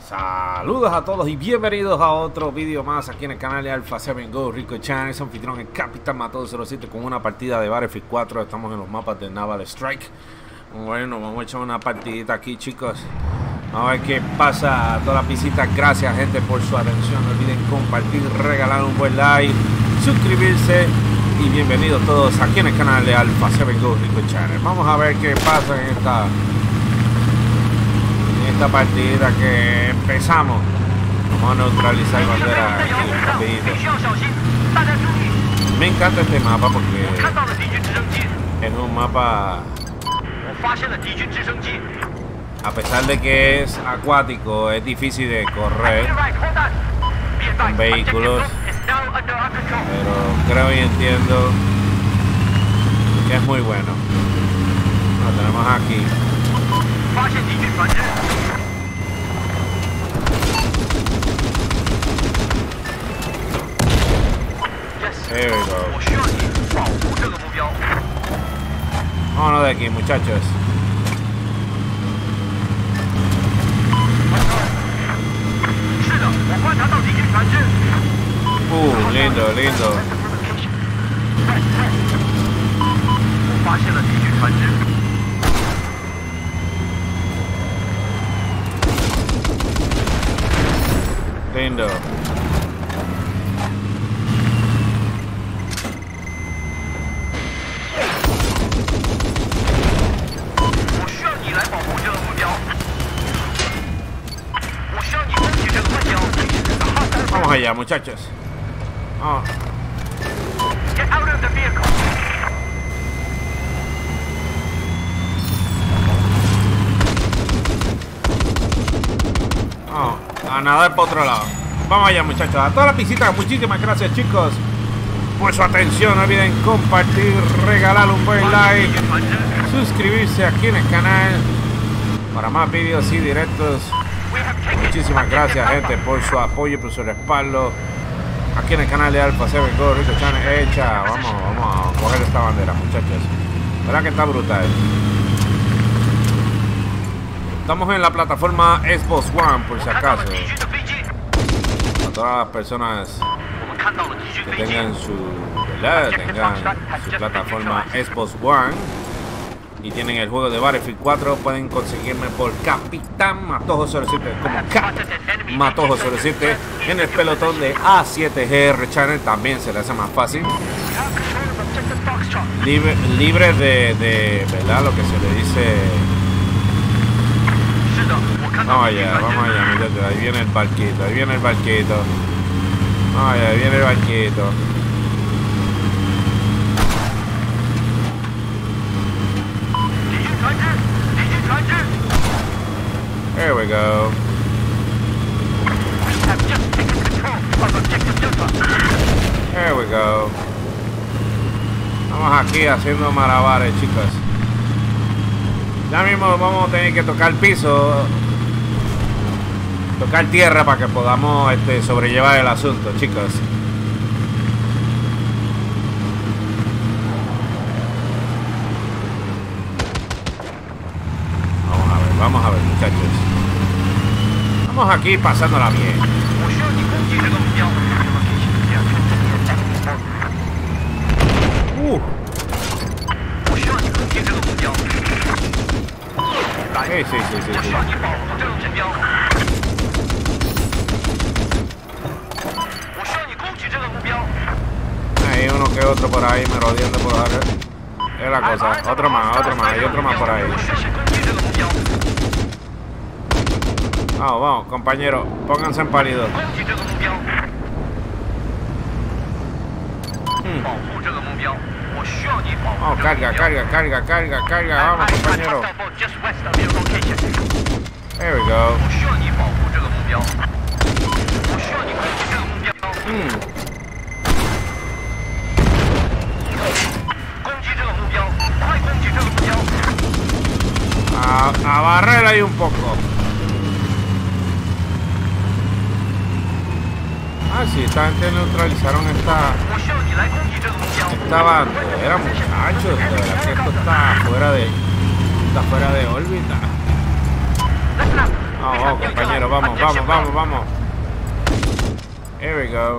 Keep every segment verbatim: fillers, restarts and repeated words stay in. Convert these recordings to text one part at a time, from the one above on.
Saludos a todos y bienvenidos a otro vídeo más aquí en el canal de Alpha siete Go Rico Channel. Es anfitrión el Capitán Matodo cero siete con una partida de Battlefield cuatro. Estamos en los mapas de Naval Strike. Bueno, vamos a echar una partidita aquí, chicos. Vamos a ver qué pasa. A todas las visitas, gracias gente por su atención. No olviden compartir, regalar un buen like, suscribirse y bienvenidos todos aquí en el canal de Alpha siete Go Rico Channel. Vamos a ver qué pasa en esta esta partida que empezamos. Vamos a neutralizar bandera aquí rapidito. Me encanta este mapa porque es un mapa, a pesar de que es acuático, es difícil de correr con vehículos, pero creo y entiendo que es muy bueno. Lo tenemos aquí. There we go. Vámonos de aquí, muchachos. Uh, lindo, lindo. Lindo. Vamos allá, muchachos. Oh. Oh, a nadar para otro lado. Vamos allá, muchachos. A todas las visitas, muchísimas gracias, chicos, por su atención. No olviden compartir, regalar un buen like, suscribirse aquí en el canal para más vídeos y directos. Muchísimas gracias, gente, por su apoyo y por su respaldo aquí en el canal de Alpha siete Go Rico Channel. Hecha, vamos, vamos a coger esta bandera, muchachos. ¿Verdad que está brutal? Estamos en la plataforma Xbox One, por si acaso. Para todas las personas que tengan su, ¿verdad? tengan su plataforma Xbox One y tienen el juego de Battlefield cuatro, pueden conseguirme por Capitán Matodo cero siete, como Cap Matodo cero siete, en el pelotón de A siete G R Channel. También se le hace más fácil, libre, libre de, de, ¿verdad? Lo que se le dice. Vamos allá, vamos allá, muchachos. Ahí viene el barquito, ahí viene el barquito. Vamos allá, ahí viene el barquito. There we go. There we go. Vamos aquí haciendo malabares, chicos. Ya mismo vamos a tener que tocar piso, tocar tierra para que podamos este, sobrellevar el asunto, chicos. Vamos a ver, vamos a ver, muchachos. Vamos aquí pasándola bien. Uh. Sí, sí, sí, sí, sí. Hay uno que otro por ahí merodeando por ahí. Es la cosa. Otro más, otro más, y otro más por ahí. Vamos, vamos, compañeros, pónganse en pálido. Hmm. Vamos, carga, carga, carga, carga, carga. Vamos, compañero. There we go. Hmm. A, a barrer ahí un poco. Ah, sí, esta gente neutralizaron esta esta bandera, muchachos. De verdad que esto está fuera de está fuera de órbita. Vamos, vamos, compañero, vamos, vamos, vamos, vamos. Here we go.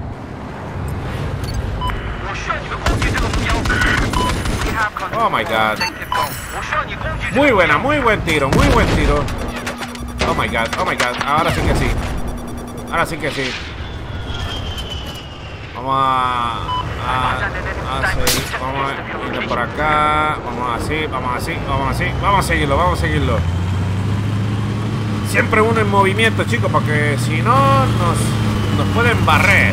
Oh my god. Muy buena, muy buen tiro, muy buen tiro. Oh my god, oh my god. Ahora sí que sí. Ahora sí que sí. Vamos a, a, a seguir. Vamos a ir por acá. Vamos así, vamos así, vamos así. Vamos a seguirlo, vamos a seguirlo. Siempre uno en movimiento, chicos, porque si no nos, nos pueden barrer.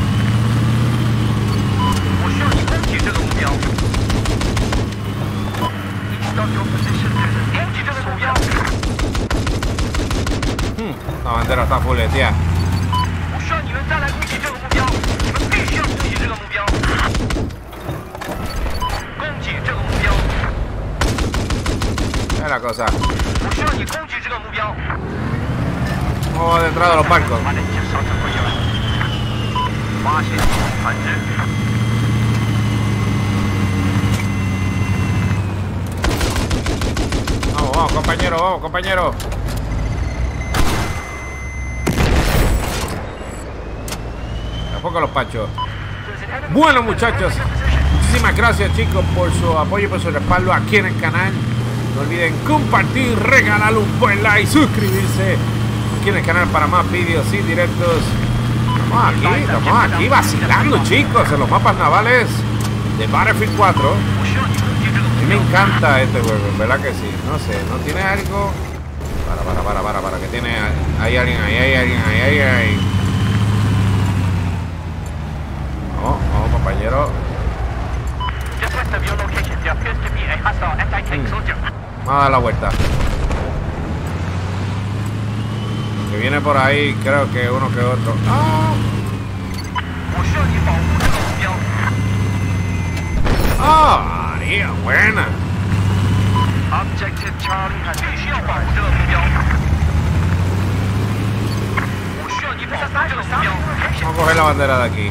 Hmm, la bandera está fuleteada. Es la cosa. Vamos detrás de los barcos. Vamos, vamos, compañero, vamos, compañero. Tampoco los pachos. Bueno, muchachos, muchísimas gracias, chicos, por su apoyo y por su respaldo aquí en el canal. No olviden compartir, regalar un buen like, suscribirse aquí en el canal para más vídeos y directos. Estamos aquí, estamos aquí vacilando, chicos, en los mapas navales de Battlefield cuatro. A mí me encanta este juego, ¿verdad que sí? No sé, ¿no tiene algo? Para, para, para, para, para, que tiene... Hay alguien ahí, hay alguien ahí, hay alguien ahí. Vamos, vamos, compañero. Mm. Vamos a dar la vuelta. Que viene por ahí, creo que uno que otro. ¡Ah! ¡Ah! ¡María, buena! Vamos a coger la bandera de aquí.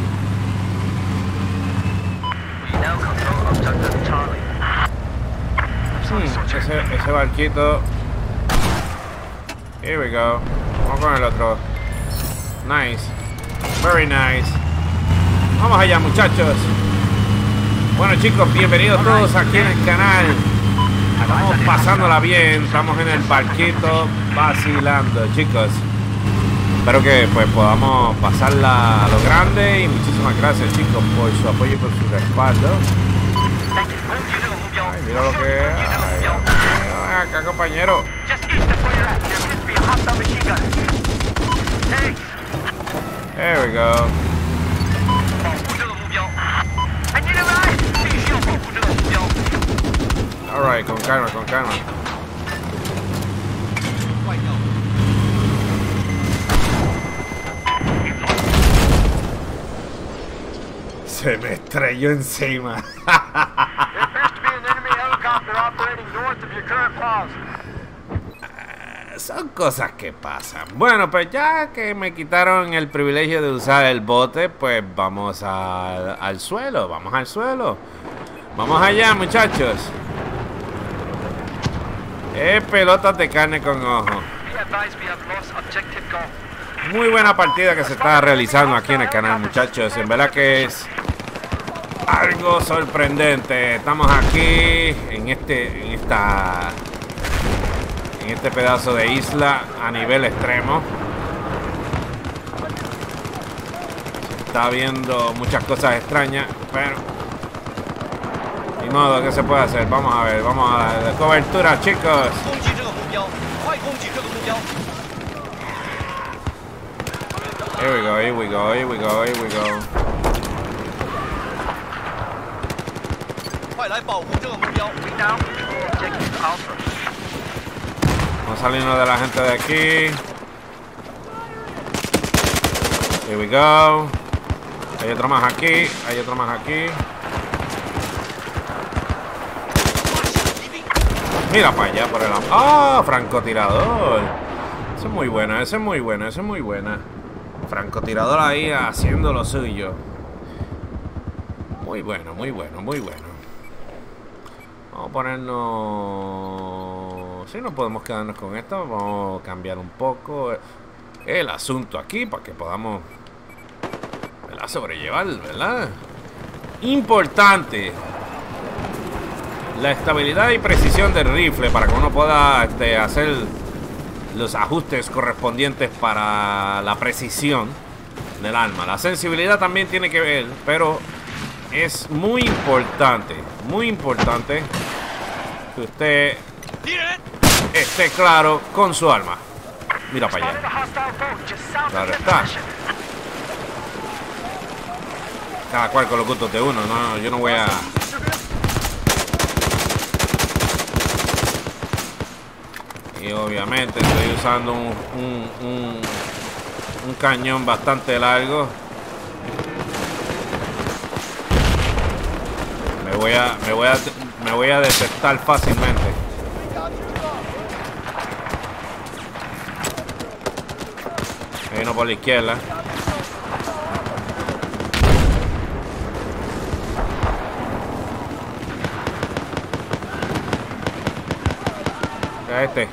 Hmm, ese, ese barquito. Here we go. Vamos con el otro. Nice. Very nice. Vamos allá, muchachos. Bueno, chicos, bienvenidos todos aquí en el canal. Estamos pasándola bien. Estamos en el barquito vacilando, chicos. Espero que pues podamos pasarla a lo grande. Y muchísimas gracias, chicos, por su apoyo y por su respaldo. Ay, mira lo que es. Ay, ay, acá, compañero. There we go. Alright, con calma, con calma. Se me estrelló encima. Son cosas que pasan. Bueno, pues ya que me quitaron el privilegio de usar el bote, pues vamos al, al suelo. Vamos al suelo. Vamos allá, muchachos. Eh, pelotas de carne con ojo. Muy buena partida que se está realizando aquí en el canal, muchachos. En verdad que es algo sorprendente. Estamos aquí en este, en esta, en este pedazo de isla a nivel extremo. Se está viendo muchas cosas extrañas, pero ni modo, ¿qué se puede hacer? Vamos a ver, vamos a la cobertura, chicos. Here we go, here we go, here we go, here we go. Vamos a salirnos de la gente de aquí. Here we go. Hay otro más aquí, hay otro más aquí. Mira para allá por el... ¡Ah! ¡Oh, francotirador! Eso es muy bueno, eso es muy bueno, eso es muy buena. Francotirador ahí haciendo lo suyo. Muy bueno, muy bueno, muy bueno. Vamos a ponernos no, si no podemos quedarnos con esto, vamos a cambiar un poco el asunto aquí para que podamos, ¿verdad?, sobrellevar, ¿verdad? Importante la estabilidad y precisión del rifle para que uno pueda este, hacer los ajustes correspondientes para la precisión del arma. La sensibilidad también tiene que ver, pero es muy importante, muy importante que usted esté claro con su arma. Mira para allá. Claro está. Cada cual con los gustos de uno. No, yo no voy a... Y obviamente estoy usando un, un, un, un cañón bastante largo. Me voy a, me voy a, me voy a detectar fácilmente. Hay uno por la izquierda. Este.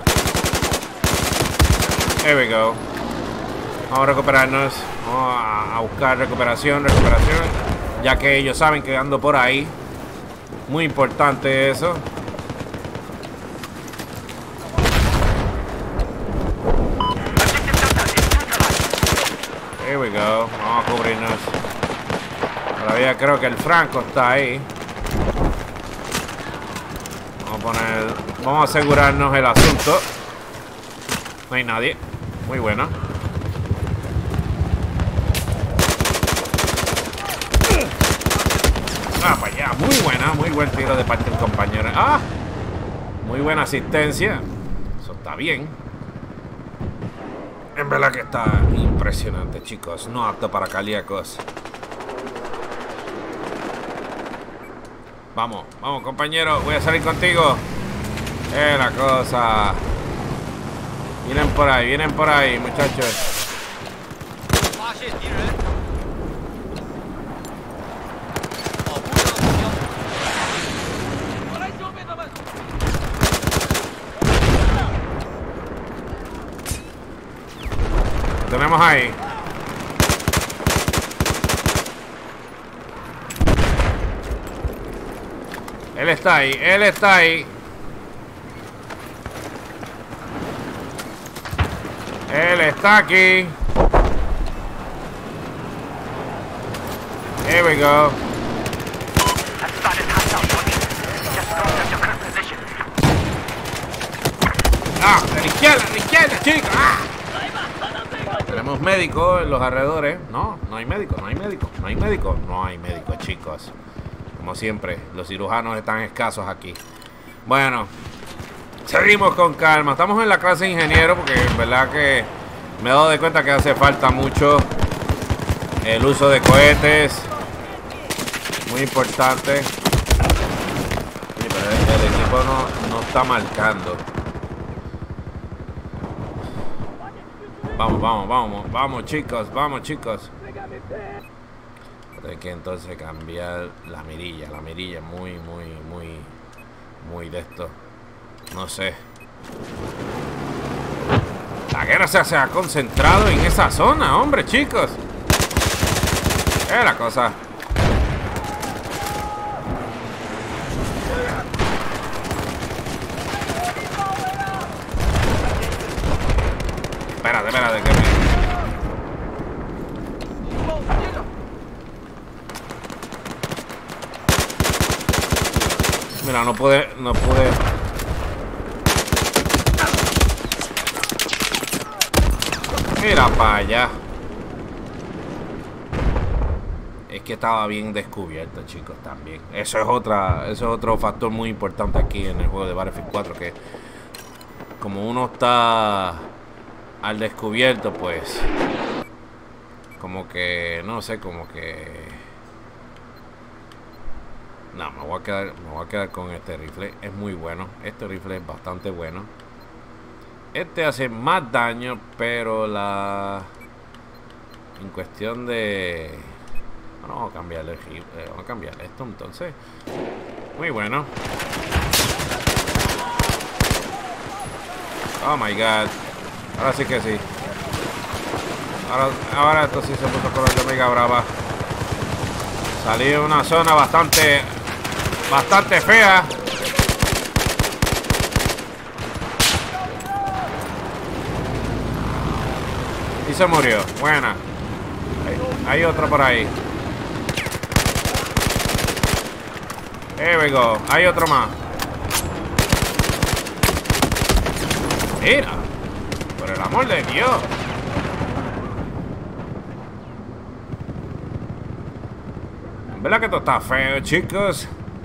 There we go. Vamos a recuperarnos. Vamos a, a buscar recuperación, recuperación. Ya que ellos saben que ando por ahí. Muy importante eso. Here we go. Vamos a cubrirnos. Todavía creo que el Franco está ahí. Vamos a poner... Vamos a asegurarnos el asunto. No hay nadie. Muy bueno. Ah, para allá. Muy buena. Muy buen tiro de parte del compañero. Ah. Muy buena asistencia. Eso está bien. En verdad que está impresionante, chicos. No apto para cardíacos. Vamos, vamos, compañero. Voy a salir contigo. Eh, la cosa. Vienen por ahí, vienen por ahí, muchachos. Lo tenemos ahí. Él está ahí, él está ahí. Él está aquí. Here we go. Ah, de la izquierda, de la izquierda, chicos. Ah. Tenemos médicos en los alrededores. No, no hay médicos, no hay médicos, no hay médicos, no hay médicos, chicos. Como siempre, los cirujanos están escasos aquí. Bueno. Seguimos con calma. Estamos en la clase de ingeniero porque en verdad que me he dado de cuenta que hace falta mucho el uso de cohetes. Muy importante. Sí, pero el, el equipo no, no está marcando. Vamos, vamos, vamos. Vamos, chicos. Vamos, chicos. Hay que entonces cambiar la mirilla. La mirilla muy, muy, muy, muy de esto. No sé. La guerra se, se ha concentrado en esa zona, hombre, chicos. Es la cosa. Espérate, espérate. Que me... Mira, no pude, no pude. Mira para allá. Es que estaba bien descubierto, chicos, también. Eso es otra, eso es otro factor muy importante aquí en el juego de Battlefield cuatro, que como uno está al descubierto, pues como que, no sé, como que no, me voy a quedar, me voy a quedar con este rifle. Es muy bueno. Este rifle es bastante bueno. Este hace más daño, pero la... En cuestión de... Bueno, vamos a cambiarle, eh, vamos a cambiar esto entonces. Muy bueno. Oh my god. Ahora sí que sí. Ahora, ahora esto sí se puso color de mega brava. Salí de una zona bastante Bastante fea. Y se murió. Buena. Hay, hay otro por ahí. Here we go. Hay otro más. Mira. Por el amor de Dios. ¿Verdad que esto está feo, chicos?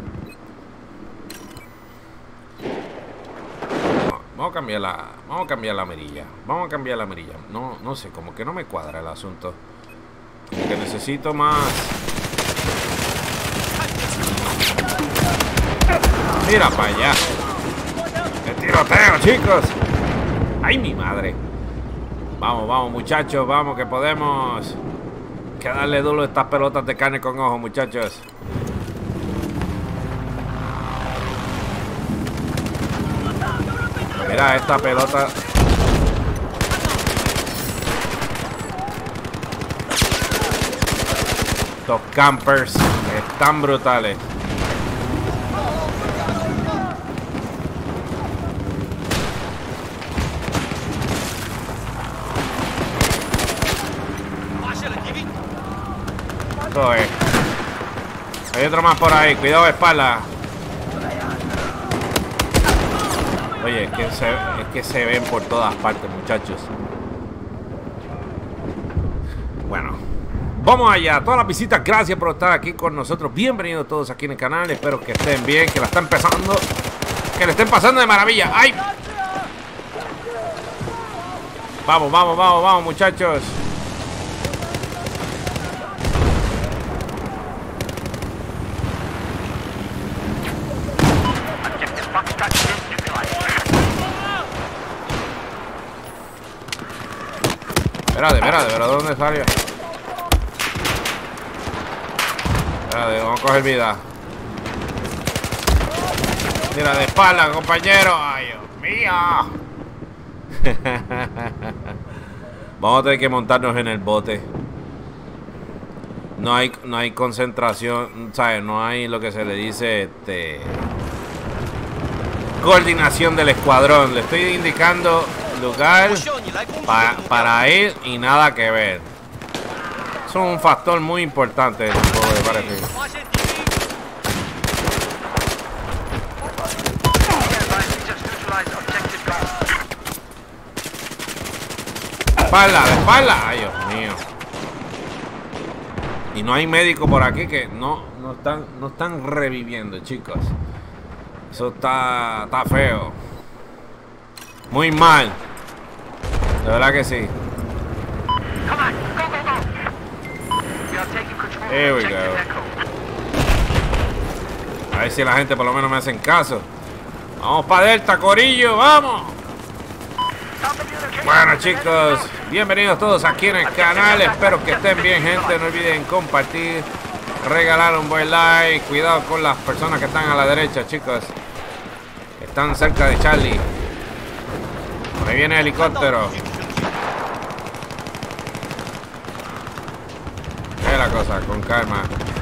Vamos a cambiar la, vamos a cambiar la mirilla. Vamos a cambiar la mirilla. No, no sé, como que no me cuadra el asunto. Como que necesito más. Mira para allá. ¡Qué tiroteo, chicos! ¡Ay, mi madre! Vamos, vamos, muchachos, vamos, que podemos. Que darle duro a estas pelotas de carne con ojo, muchachos. Mira esta pelota. Estos campers están brutales. Esto es. Hay otro más por ahí. Cuidado de espalda. Oye, es que, se, es que se ven por todas partes, muchachos. Bueno, vamos allá. Todas las visitas, gracias por estar aquí con nosotros. Bienvenidos todos aquí en el canal. Espero que estén bien, que la están empezando, que le estén pasando de maravilla. ¡Ay! Vamos, vamos, vamos, vamos, muchachos. Espérate, espérate, pero ¿dónde salió? Espérate, vamos a coger vida. Mira, de espalda, compañero. ¡Ay, Dios mío! Vamos a tener que montarnos en el bote. No hay, no hay concentración, ¿sabes? No hay lo que se le dice, este... coordinación del escuadrón. Le estoy indicando lugar pa, para ir y nada que ver. Eso es un factor muy importante del juego de Battlefield. Espalda, de espalda. Ay, Dios mío. Y no hay médico por aquí que no, no están, no están reviviendo, chicos. Eso está, está feo. Muy mal. De verdad que sí. Here we go. A ver si la gente por lo menos me hacen caso. Vamos para Delta, corillo, vamos. Bueno, chicos, bienvenidos todos aquí en el canal. Espero que estén bien, gente. No olviden compartir, regalar un buen like. Cuidado con las personas que están a la derecha, chicos. Están cerca de Charlie. Por ahí viene el helicóptero. ¿Qué es la cosa? Con calma.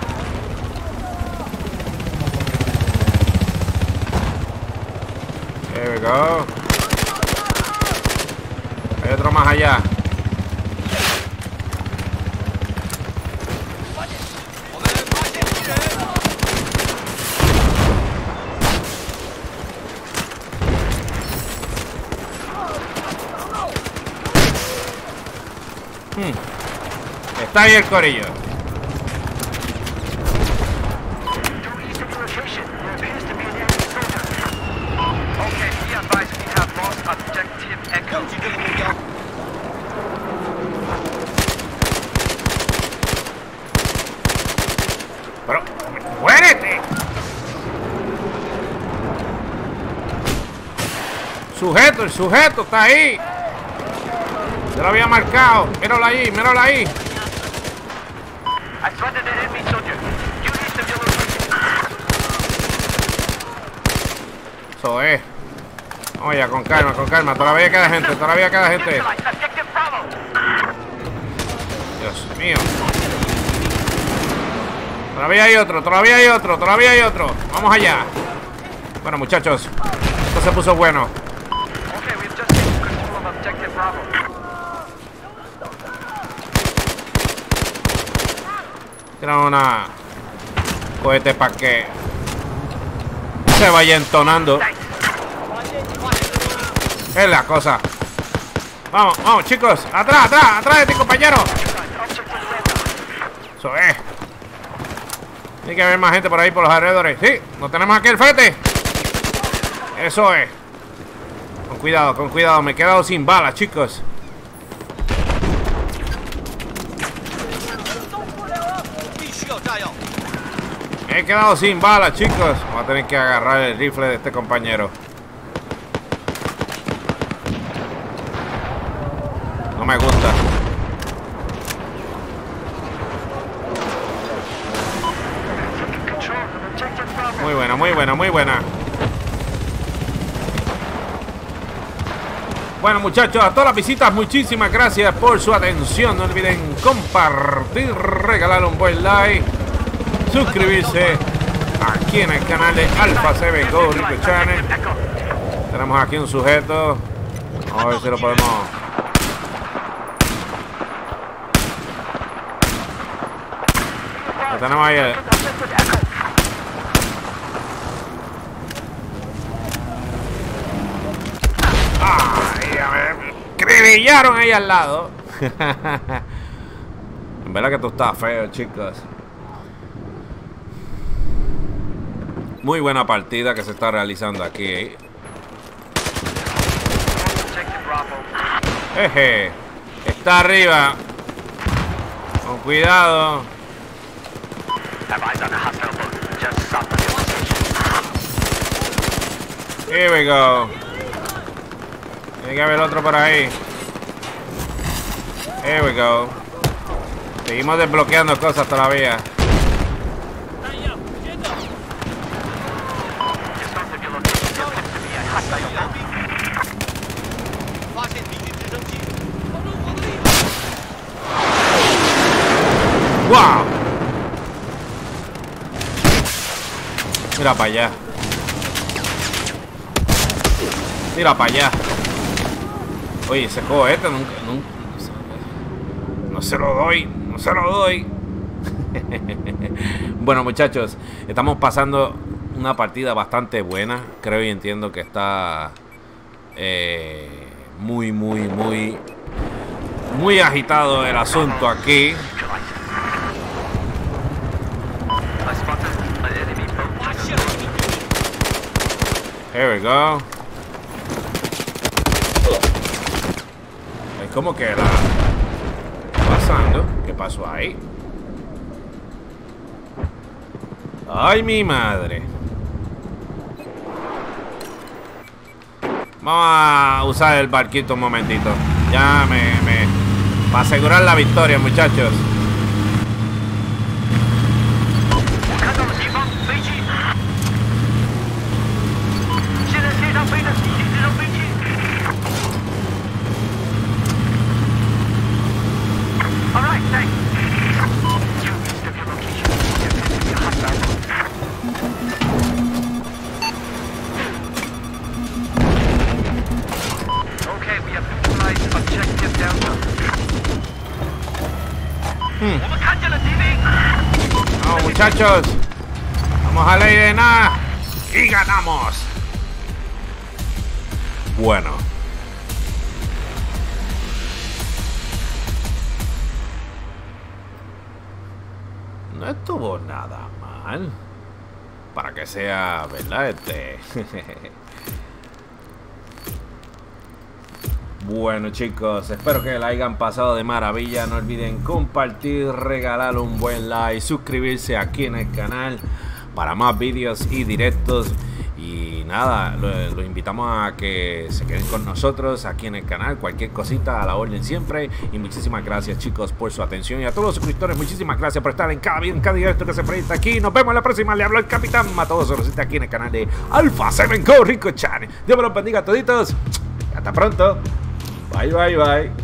Here we go. Hay otro más allá. Hmm. Está ahí el corillo. Pero, ¡muérete! Sujeto, el sujeto está ahí. Yo lo había marcado. Míralo ahí, míralo ahí. Eso es. Vamos ya, con calma, con calma. Todavía queda gente, todavía queda gente. Dios mío. Todavía hay otro, todavía hay otro, todavía hay otro. Vamos allá. Bueno, muchachos, esto se puso bueno. Tiran una cohete para que se vaya entonando. Es la cosa. Vamos, vamos, chicos. Atrás, atrás, atrás de ti, compañero. Eso es. Tiene que haber más gente por ahí, por los alrededores. Sí, no tenemos aquí el frente. Eso es. Con cuidado, con cuidado. Me he quedado sin balas, chicos. Me he quedado sin balas, chicos. Voy a tener que agarrar el rifle de este compañero. No me gusta. Muy buena, muy buena, muy buena. Bueno, muchachos, a todas las visitas, muchísimas gracias por su atención. No olviden compartir, regalar un buen like, suscribirse aquí en el canal de Alpha seven Go Rico Channel. Tenemos aquí un sujeto. Vamos a ver si lo podemos. Lo tenemos ahí. Ay, a ver. Cribillaron ahí al lado. En verdad que tú estás feo, chicos. Muy buena partida que se está realizando aquí. Eje. Está arriba. Con cuidado. Here we go. Tiene que haber otro por ahí. Here we go. Seguimos desbloqueando cosas todavía. ¡Wow! Mira para allá. Mira para allá. Oye, ese cohete nunca, nunca. No se lo doy. No se lo doy. Bueno, muchachos, estamos pasando una partida bastante buena. Creo y entiendo que está eh, muy, muy, muy, muy agitado el asunto aquí. Here we go. Es como que la pasando. ¿Qué pasó ahí? Ay, mi madre. Vamos a usar el barquito un momentito. Ya me, me para asegurar la victoria, muchachos. Hmm. Vamos, muchachos. Vamos a ley de nada. Y ganamos. Bueno. No estuvo nada mal. Para que sea, ¿verdad? Este. Bueno, chicos, espero que la hayan pasado de maravilla. No olviden compartir, regalar un buen like, suscribirse aquí en el canal para más vídeos y directos. Y nada. nada, los lo invitamos a que se queden con nosotros aquí en el canal. Cualquier cosita a la orden siempre. Y muchísimas gracias, chicos, por su atención. Y a todos los suscriptores, muchísimas gracias por estar en cada video, en cada directo que se proyecta aquí. Nos vemos en la próxima. Le hablo el Capitán Matosorosit aquí en el canal de Alpha siete Go Rico Channel. Dios me los bendiga a toditos. Hasta pronto. Bye, bye, bye.